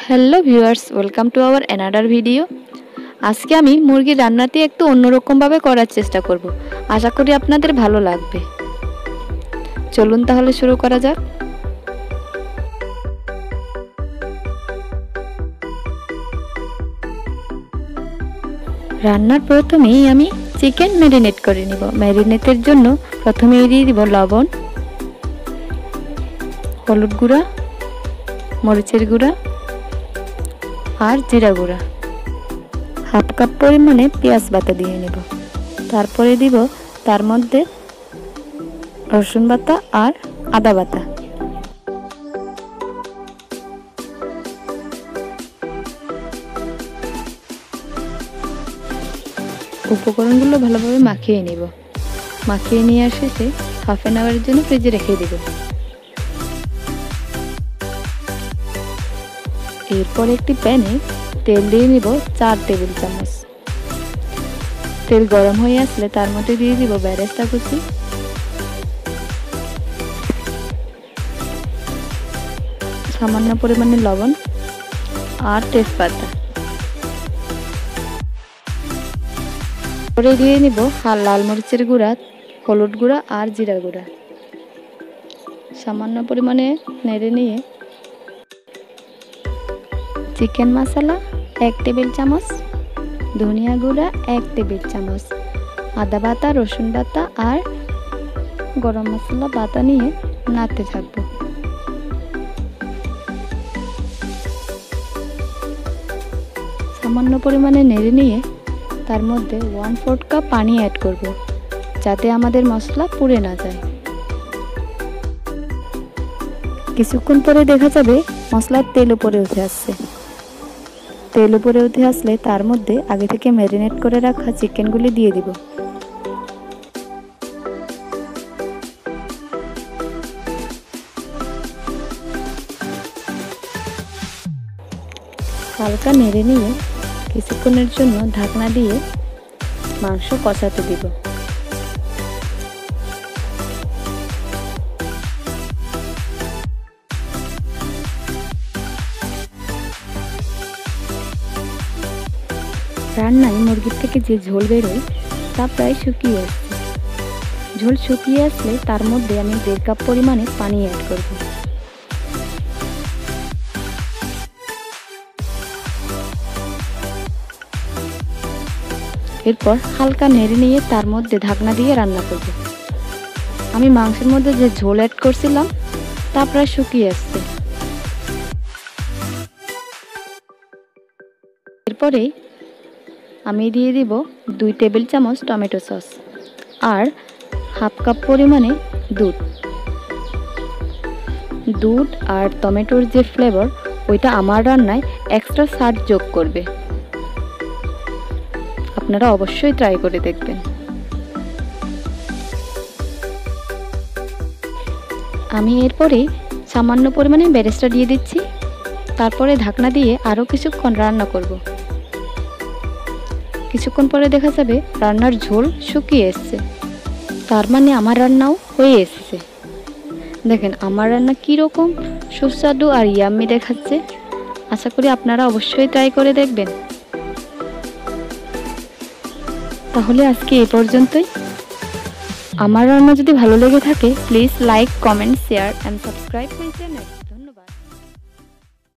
Hello viewers, welcome to our another video. আজকে আমি মুরগির রান্নাটি একটু অন্যরকমভাবে করার চেষ্টা করব। আশা করি আপনাদের ভালো লাগবে। চলুন তাহলে শুরু করা যাক। রান্নার প্রথমেই আমি চিকেন ম্যারিনেট করে নিব। ম্যারিনেটের জন্য প্রথমেই দিয়ে দিব লবণ, হলুদ গুঁড়া, মরিচের গুঁড়া আর জিরা গুঁড়া। হাফ কাপ পরিমাণে পেঁয়াজ বাটা দিয়ে নেব। তারপরে দিব তার মধ্যে রসুন বাটা আর আদা বাটা। উপকরণগুলো ভালোভাবে মাখিয়ে নেব। মাখিয়ে নিয়ে শেষে হাফ অ্যান আওয়ারের জন্য ফ্রিজে রেখে দেব। এরপর একটি প্যানে তেল দিয়ে নিব 4 টেবিল চামচ। তেল গরম হয়ে আসলে তার মধ্যে দিয়ে দিব বেরেস্তা কুচি, সামান্য পরিমাণে লবণ আর তেজপাতা। পরে দিয়ে নিব লাল মরিচের গুঁড়া, হলুদ গুঁড়া আর জিরা গুঁড়া। সামান্য পরিমাণে নেড়ে নিয়ে চিকেন মশলা 1 টেবিল চামচ, ধনিয়া গুঁড়া 1 টেবিল চামচ, আদা বাটা, রসুন বাটা আর গরম মশলা বাটা নিয়ে নাড়তে থাকবো। সামান্য পরিমাণে নেড়ে নিয়ে তার মধ্যে 1/4 কাপ পানি অ্যাড করব, যাতে আমাদের মশলা পুড়ে না যায়। কিছুক্ষণ পরে দেখা যাবে মশলার তেল উপরে উঠে আসছে। তেল উপরে উঠে আসলে তার মধ্যে আগে থেকে ম্যারিনেট করে রাখা চিকেনগুলি দিয়ে দিব। হালকা নেড়ে নিয়ে কিছুক্ষণের জন্য ঢাকনা দিয়ে মাংস কষাতে দিব। রান্নায় মুরগির থেকে যে ঝোল বেরোয় তা প্রায় শুকিয়ে আসছে। ঝোল শুকিয়ে আসলে তার মধ্যে আমি 1.5 কাপ পরিমাণে পানি অ্যাড করব। এরপর হালকা নেড়ে নিয়ে তার মধ্যে ঢাকনা দিয়ে রান্না করব। আমি মাংসের মধ্যে যে ঝোল অ্যাড করছিলাম তা প্রায় শুকিয়ে আসছে। এরপরে আমি দিয়ে দিব 2 টেবিল চামচ টমেটো সস আর হাফ কাপ পরিমাণে দুধ আর টমেটোর যে ফ্লেভার ওইটা আমার রান্নায় এক্সট্রা স্বাদ যোগ করবে। আপনারা অবশ্যই ট্রাই করে দেখবেন। আমি এরপরে সামান্য পরিমাণে বেরেস্তা দিয়ে দিচ্ছি। তারপরে ঢাকনা দিয়ে আরও কিছুক্ষণ রান্না করব। কিছুক্ষণ পরে দেখা যাবে রান্নার ঝোল শুকিয়ে এসছে, তার মানে আমার রান্নাও হয়ে এসছে। দেখেন আমার রান্না কীরকম সুস্বাদু আর ইয়াম্মি দেখাচ্ছে। আশা করি আপনারা অবশ্যই ট্রাই করে দেখবেন। তাহলে আজকে এই পর্যন্তই। আমার রান্না যদি ভালো লেগে থাকে please like, comment, share and subscribe my channel.